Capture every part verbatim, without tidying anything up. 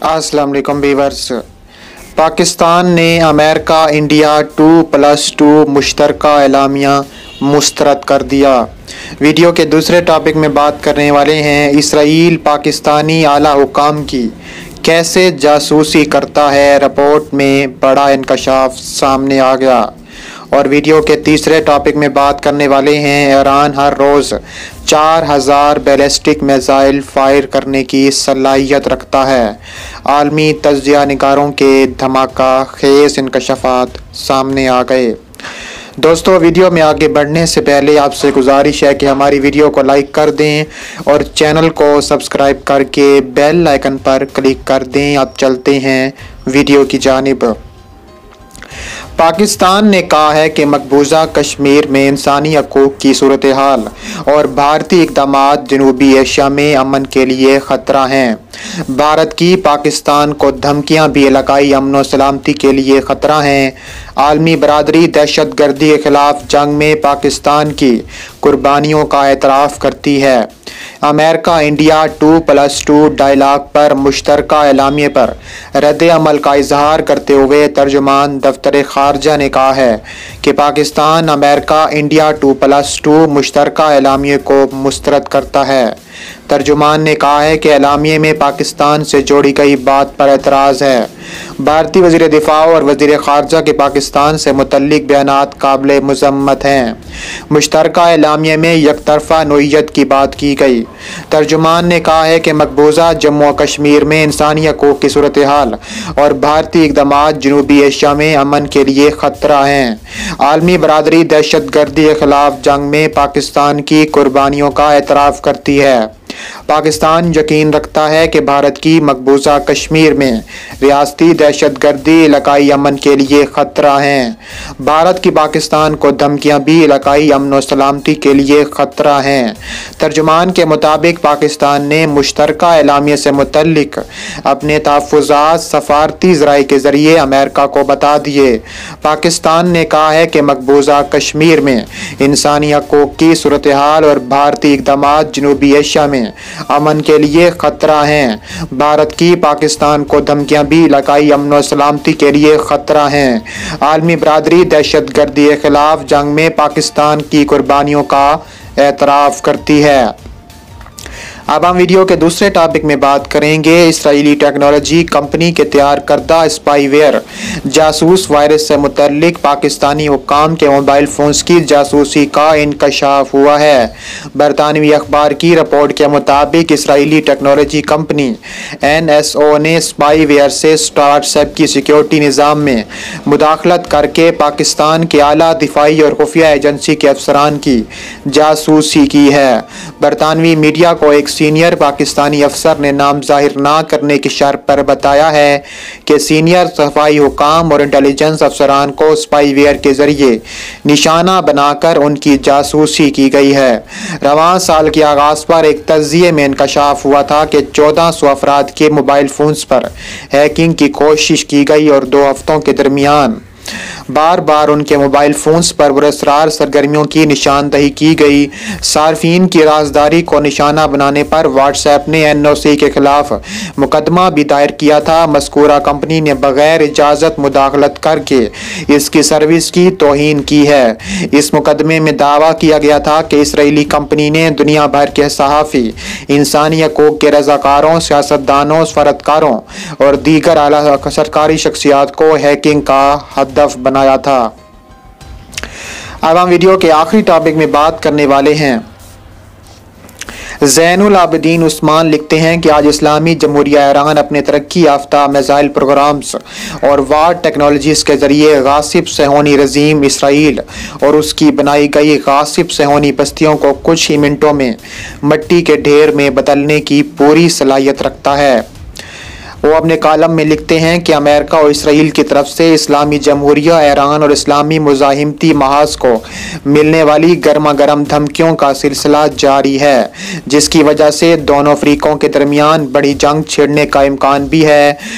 अस्सलाम वालेकुम व्यूअर्स। पाकिस्तान ने America India two plus two मुश्तरका एलामिया मुस्तरद कर दिया। वीडियो के दूसरे टॉपिक में बात करने वाले हैं इसराइल पाकिस्तानी आला हुकाम की कैसे जासूसी करता है। रिपोर्ट में बड़ा इंकशाफ सामने आ गया। और वीडियो के तीसरे टॉपिक में बात करने वाले हैं ईरान हर रोज़ चार हज़ार बैलिस्टिक मिसाइल फायर करने की सलाहियत रखता है। आलमी तज्जिया निगारों के धमाका खेज इंकशाफात सामने आ गए। दोस्तों, वीडियो में आगे बढ़ने से पहले आपसे गुजारिश है कि हमारी वीडियो को लाइक कर दें और चैनल को सब्सक्राइब करके बेल आइकन पर क्लिक कर दें। अब चलते हैं वीडियो की जानिब। पाकिस्तान ने कहा है कि मकबूजा कश्मीर में इंसानी हकूक़ की सूरत हाल और भारतीय इक़दाम जनूबी एशिया में अमन के लिए ख़तरा हैं। भारत की पाकिस्तान को धमकियां भी इलाकाई अमन और सलामती के लिए ख़तरा हैं। आलमी बरादरी दहशत गर्दी के ख़िलाफ़ जंग में पाकिस्तान की कुर्बानियों का एतराफ़ करती है। America India two plus two dialogue पर मुश्तरका एलामिये पर रद्द अमल का इजहार करते हुए तर्जुमान दफ्तर खारजा ने कहा है कि Pakistan America India two plus two मुश्तरका एलामिये को मुस्तरद करता है। तर्जुमान ने कहा है कि एलामिये में पाकिस्तान से जोड़ी गई बात पर एतराज़ है। भारतीय वज़ीर दिफा और वज़ीर ख़ारजा के पाकिस्तान से मुतल्लिक़ बयानात काबिल मज़म्मत हैं। मुश्तरका एलामिये में यकतरफ़ा नोयत की बात की गई। तर्जुमान ने कहा है कि मकबूजा जम्मू और कश्मीर में इंसानी हकूक़ की सूरत हाल और भारतीय इक़दाम जनूबी एशिया में अमन के लिए ख़तरा हैं। आलमी बरादरी दहशत गर्दी के ख़िलाफ़ जंग में पाकिस्तान की कुर्बानियों का एतराफ़ करती है। पाकिस्तान यकीन रखता है कि भारत की मकबूजा कश्मीर में रियासती दहशत गर्दी इलाकाई अमन के लिए ख़तरा हैं। भारत की पाकिस्तान को धमकियां भी इलाकाई अमन और सलामती के लिए ख़तरा हैं। तर्जुमान के मुताबिक पाकिस्तान ने मुश्तरका एलामिया से मुतल्लिक अपने तहफ़्फ़ुज़ात सफ़ारती ज़राए के ज़रिए अमेरिका को बता दिए। पाकिस्तान ने कहा है कि मकबूजा कश्मीर में इंसानी हकूक़ की सूरत हाल और भारतीय इक़दाम जनूबी एशिया में अमन के लिए ख़तरा हैं। भारत की पाकिस्तान को धमकियां भी इलाकाई अमन और सलामती के लिए ख़तरा हैं। आलमी बरादरी दहशत गर्दी के ख़िलाफ़ जंग में पाकिस्तान की कुर्बानियों का एतराफ़ करती है। अब हम वीडियो के दूसरे टॉपिक में बात करेंगे इसराइली टेक्नोलॉजी कंपनी के तैयार करदा स्पाईवेयर जासूस वायरस से मुतल्लिक पाकिस्तानी हुक्काम के मोबाइल फ़ोन्स की जासूसी का इंकशाफ हुआ है। बरतानवी अखबार की रिपोर्ट के मुताबिक Israeli technology company N S O ने स्पाईवेयर से व्हाट्सएप की सिक्योरिटी निज़ाम में मुदाखलत करके पाकिस्तान के आला दिफाई और खुफिया एजेंसी के अफसरान की जासूसी की है। बरतानवी मीडिया को एक सीनियर पाकिस्तानी अफसर ने नाम जाहिर ना करने की शर्त पर बताया है कि सीनियर सफाई हुकाम और इंटेलिजेंस अफसरान को स्पाईवेयर के जरिए निशाना बनाकर उनकी जासूसी की गई है। रवां साल के आगाज पर एक तज्जिये में इंकशाफ हुआ था कि चौदह सौ अफराद के मोबाइल फोन्स पर हैकिंग की कोशिश की गई और दो हफ्तों के दरमियान बार बार उनके मोबाइल फ़ोन्स पर पुरअसरार सरगर्मियों की निशानदही की गई। सार्फिन की राजदारी को निशाना बनाने पर व्हाट्सएप ने एन ओ सी के खिलाफ मुकदमा भी दायर किया था। मज़कूरा कंपनी ने बगैर इजाज़त मुदाखलत करके इसकी सर्विस की तौहीन की है। इस मुकदमे में दावा किया गया था कि इसराइली कंपनी ने दुनिया भर के सहाफ़ी, इंसानी हकूक़ के रज़ाकारों, सियासतदानों, फरदकारों और दीगर आला सरकारी शख्सियात को हैकिंग का हदफ बनाया था। अब हम वीडियो के आखिरी टॉपिक में बात करने वाले हैं। ज़ैनुल आबिदीन उस्मान लिखते हैं कि आज इस्लामी जमहूरिया ईरान अपने तरक्की याफ्ता मिसाइल प्रोग्राम्स और वार टेक्नोलॉजीज़ के ज़रिए गासिब सहूनी रजीम इसराइल और उसकी बनाई गई गासिब सहूनी बस्तियों को कुछ ही मिनटों में मिट्टी के ढेर में बदलने की पूरी सलाहियत रखता है। वो अपने कालम में लिखते हैं कि अमेरिका और इसराइल की तरफ से इस्लामी जमहूरिया ईरान और इस्लामी मुज़ाहिमती महाज को मिलने वाली गर्मा गर्म धमकियों का सिलसिला जारी है, जिसकी वजह से दोनों फ़रीकों के दरमियान बड़ी जंग छिड़ने का इम्कान भी है।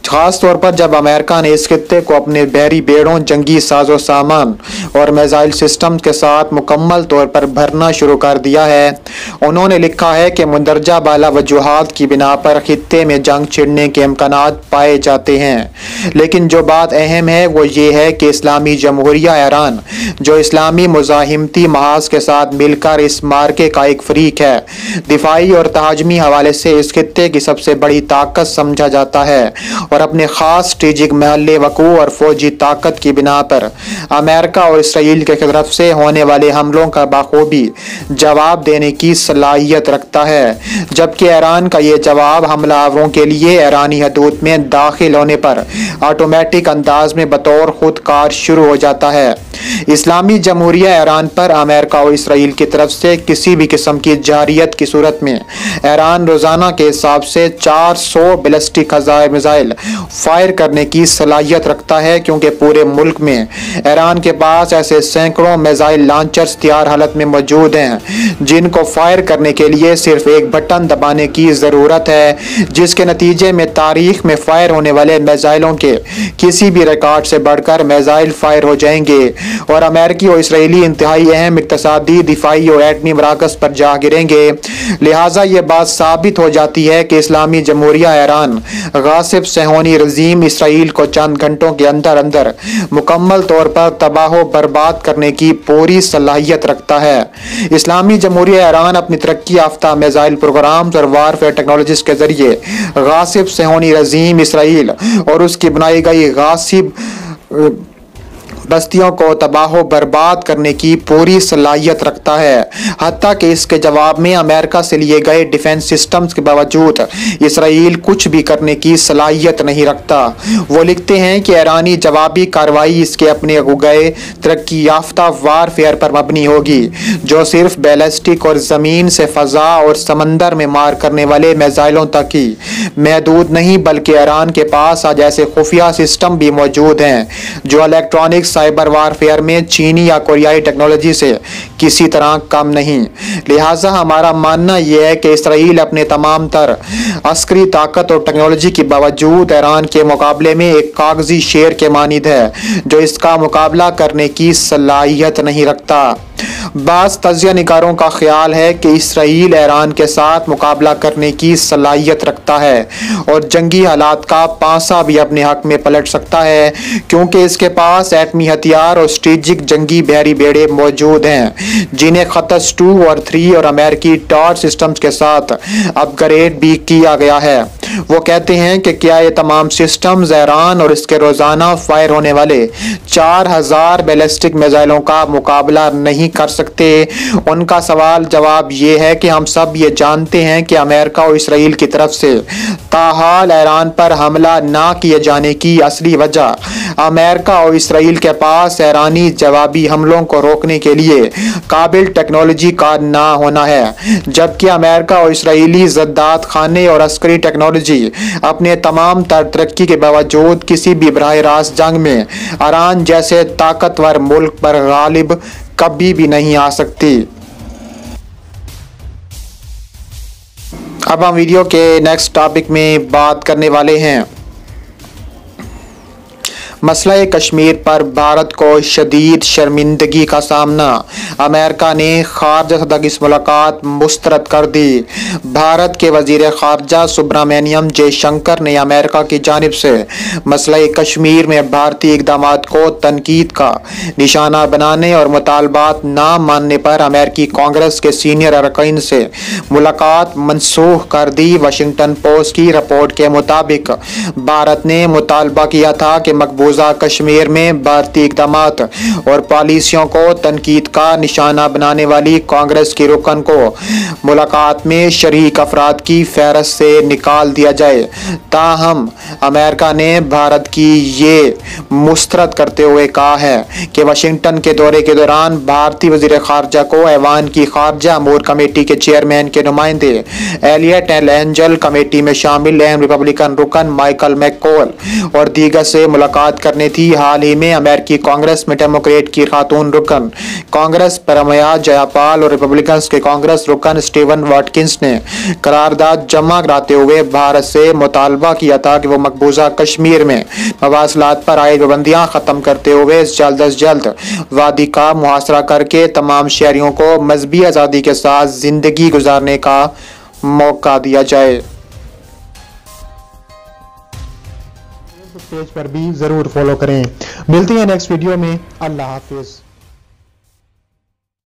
खास तौर पर जब अमेरिका ने इस खित्ते को अपने बहरी बेड़ों, जंगी साजो सामान और मिसाइल सिस्टम के साथ मुकम्मल तौर पर भरना शुरू कर दिया है। उन्होंने लिखा है कि मुंदरजा बाला वजूहात की बिना पर खित्ते में जंग छिड़ने के इम्कानात पाए जाते हैं, लेकिन जो बात अहम है वो ये है कि इस्लामी जमहूरिया ईरान, जो इस्लामी मुजाहिमती महाज के साथ मिलकर इस मार्के का एक फरीक है, दिफाई और तहाजमी हवाले से इस खित्ते की सबसे बड़ी ताकत समझा जाता है और अपने खास स्ट्रेटेजिक महल वकू और फौजी ताकत की बिना पर अमेरिका और इसराइल के तरफ से होने वाले हमलों का बाखूबी जवाब देने की सलाहियत रखता है, जबकि ईरान का ये जवाब हमलावरों के लिए ईरानी हदूद में दाखिल होने पर ऑटोमेटिक अंदाज में बतौर खुदकार शुरू हो जाता है। इस्लामी जमहूरिया ईरान पर अमेरिका और इसराइल की तरफ से किसी भी किस्म की जारियत की सूरत में ईरान रोजाना के हिसाब से चार सौ बैलिस्टिक हज़ार मिसाइल फायर करने की सलाहियत रखता है, क्योंकि पूरे मुल्क में ईरान के पास ऐसे सैकड़ों मिसाइल लॉन्चर्स तैयार हालत में मौजूद हैं जिनको फायर करने के लिए सिर्फ एक बटन दबाने की ज़रूरत है, जिसके नतीजे में तारीख में फायर होने वाले मिसाइलों के किसी भी रिकॉर्ड से बढ़कर मिसाइल फायर हो जाएंगे और अमेरिकी और इसराइली इंतहाई अहम इक्तसादी, दिफाई और एटमी मराकज़ पर जा गिरेंगे। लिहाजा ये बात साबित हो जाती है कि इस्लामी जमहूरिया ईरान गासिब सहोनी रजीम इसराइल को चंद घंटों के अंदर अंदर मुकम्मल तौर पर तबाह बर्बाद करने की पूरी सलाहियत रखता है। इस्लामी जमहूरिया ईरान अपनी तरक्की याफ्ता मिसाइल प्रोग्राम्स और वारफेयर टेक्नोलॉजीज के जरिए गासिब सहोनी रजीम इसराइल और उसकी बनाई गई गासिब बस्तियों को तबाह बर्बाद करने की पूरी सलाहियत रखता है। हत्ता कि इसके जवाब में अमेरिका से लिए गए डिफेंस सिस्टम्स के बावजूद इसराइल कुछ भी करने की सलाहियत नहीं रखता। वो लिखते हैं कि ईरानी जवाबी कार्रवाई इसके अपने गए तरक्की याफ्ता वारफेयर पर मबनी होगी, जो सिर्फ बैलिस्टिक और ज़मीन से फ़ज़ा और समंदर में मार करने वाले मिसाइलों तक ही महदूद नहीं, बल्कि ईरान के पास आज ऐसे खुफिया सिस्टम भी मौजूद हैं जो इलेक्ट्रॉनिक्स साइबर वारफेयर में चीनी या कोरियाई टेक्नोलॉजी से किसी तरह कम नहीं। लिहाजा हमारा मानना यह है कि इसराइल अपने तमाम तर अस्करी ताकत और टेक्नोलॉजी के बावजूद ईरान के मुकाबले में एक कागजी शेर के मानिद है, जो इसका मुकाबला करने की सलाहियत नहीं रखता। बाज़ तजिया निगारों का ख्याल है कि इसराइल ईरान के साथ मुकाबला करने की सलाहियत रखता है और जंगी हालात का पासा भी अपने हक में पलट सकता है, क्योंकि इसके पास एटमी हथियार और स्ट्रेटेजिक जंगी बहरी बेड़े मौजूद हैं जिन्हें खतस टू और थ्री और अमेरिकी टॉर्च सिस्टम्स के साथ अपग्रेड भी किया गया है। वो कहते हैं कि क्या ये तमाम सिस्टम्स ईरान और इसके रोजाना फायर होने वाले चार हजार बैलिस्टिक मिसाइलों का मुकाबला नहीं कर सकते। उनका सवाल जवाब ये है कि हम सब ये जानते हैं कि अमेरिका और इसराइल की तरफ से ताहाल ईरान पर हमला ना किए जाने की असली वजह अमेरिका और इसराइल के पास ईरानी जवाबी हमलों को रोकने के लिए काबिल टेक्नोलॉजी का ना होना है, जबकि अमेरिका और इसराइली ज़द्दात खाने और अस्करी टेक्नोलॉजी अपने तमाम तर तरक्की के बावजूद किसी भी बराह रास्त जंग में ईरान जैसे ताकतवर मुल्क पर गालिब कभी भी नहीं आ सकती। अब हम वीडियो के नेक्स्ट टॉपिक में बात करने वाले हैं मसला कश्मीर पर भारत को शदीद शर्मिंदगी का सामना। अमेरिका ने खारजा सदर की मुलाकात मुस्तरद कर दी। भारत के वजीर खारजा सुब्रमण्यम जयशंकर ने अमेरिका की जानिब से मसला कश्मीर में भारतीय इकदाम को तनकीद का निशाना बनाने और मुतालबात ना मानने पर अमेरिकी कांग्रेस के सीनियर अरकान से मुलाकात मनसूख कर दी। वाशिंगटन पोस्ट की रिपोर्ट के मुताबिक भारत ने मुतालबा किया था कि मकबूजा कश्मीर में भारतीय इकदाम और पॉलिसियों को तनकीद का निशाना बनाने वाली कांग्रेस की रुकन को मुलाकात में शरीक अफराद की फहरिस्त से निकाल दिया जाए। ताहम अमेरिका ने भारत की ये मुस्तरद करते हुए कहा है कि वाशिंगटन के दौरे के दौरान भारतीय वजीर खारजा को ऐवान की खारजा अमूर कमेटी के चेयरमैन के नुमाइंदे एलियट एंजल, कमेटी में शामिल अहम रिपब्लिकन रुकन माइकल मैककॉल और दीगर से मुलाकात करनी थी। हाल ही में अमेरिकी कांग्रेस में डेमोक्रेट की खातून रुकन कांग्रेस परमया जयपाल और रिपब्लिकन के कांग्रेस रुकन स्टीवन वाटकिंस ने करारदाद जमा कराते हुए भारत से मुतालबा किया था कि वो मकबूजा कश्मीर में मवासलात पर आयद पाबंदियां खत्म करते हुए जल्द अज जल्द वादी का मुहासरा करके तमाम शहरियों को मजहबी आज़ादी के साथ जिंदगी गुजारने का मौका दिया जाए। पेज पर भी जरूर फॉलो करें। मिलते हैं नेक्स्ट वीडियो में। अल्लाह हाफिज।